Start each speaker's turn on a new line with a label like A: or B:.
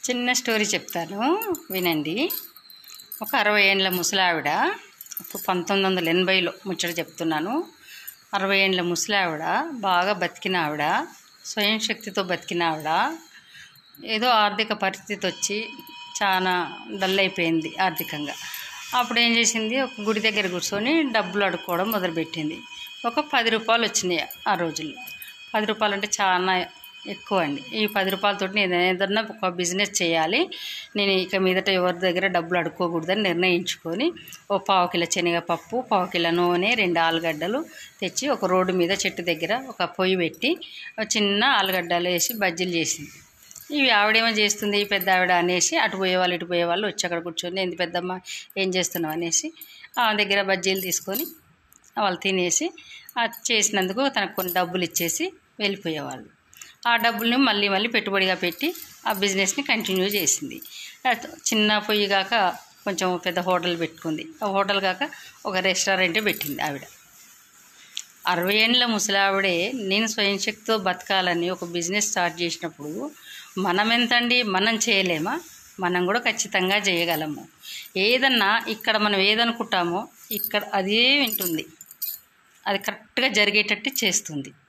A: చిన్న స్టోరీ చెప్తాను వినండి. ఒక 60 ఏండ్ల ముసలావిడ, 1980లో ముచ్చట చెప్తున్నాను. 60 ఏండ్ల ముసలావిడ, బాగా బతికిన ఆవిడ, స్వయం శక్తితో బతికిన ఆవిడ. ఏదో ఆర్థిక పరిస్థితి వచ్చి చాలా డల్ అయిపోయింది ఆర్థికంగా. అప్పుడు ఏం చేసింది, ఒక గుడి దగ్గర కూర్చొని డబ్బులు అడుక్కోవడం మొదలుపెట్టింది. ఒక 10 రూపాయలు వచ్చినాయి ఆ రోజుల్లో. 10 రూపాయలు అంటే చాలా ఎక్కువ అండి. ఈ 10 రూపాయలతో నేను ఏదన్నా ఒక బిజినెస్ చేయాలి, నేను ఇక మీదట ఎవరి దగ్గర డబ్బులు అడుక్కోకూడదని నిర్ణయించుకొని ఓ 1/4 కిలో శనగపప్పు, 1/4 కిలో నూనె, 2 ఆలుగడ్డలు తెచ్చి ఒక రోడ్డు మీద చెట్టు దగ్గర ఒక పొయ్యి పెట్టి చిన్న ఆలుగడ్డలు వేసి బజ్జీలు చేసింది. ఇవి ఆవిడేమో చేస్తుంది పెద్ద ఆవిడ అనేసి అటు పోయేవాళ్ళు ఇటు పోయేవాళ్ళు వచ్చి అక్కడ కూర్చొని, ఏంది పెద్దమ్మ ఏం చేస్తున్నావు అనేసి ఆ దగ్గర బజ్జీలు తీసుకొని వాళ్ళు తినేసి చేసినందుకు తనకు కొన్ని డబ్బులు ఇచ్చేసి వెళ్ళిపోయేవాళ్ళు. ఆ డబ్బుల్ని మళ్ళీ మళ్ళీ పెట్టుబడిగా పెట్టి ఆ బిజినెస్ని కంటిన్యూ చేసింది. చిన్న పొయ్యి కాక కొంచెం పెద్ద హోటల్ పెట్టుకుంది. ఆ హోటల్ కాక ఒక రెస్టారెంట్ పెట్టింది ఆవిడ. 60 ఏండ్ల ముసలావిడే నేను స్వయం శక్తితో బతకాలని ఒక బిజినెస్ స్టార్ట్ చేసినప్పుడు మనం ఎంతండి, మనం చేయలేమా? మనం కూడా ఖచ్చితంగా చేయగలము. ఏదన్నా ఇక్కడ మనం ఏదనుకుంటామో ఇక్కడ అదే వింటుంది, అది కరెక్ట్గా జరిగేటట్టు చేస్తుంది.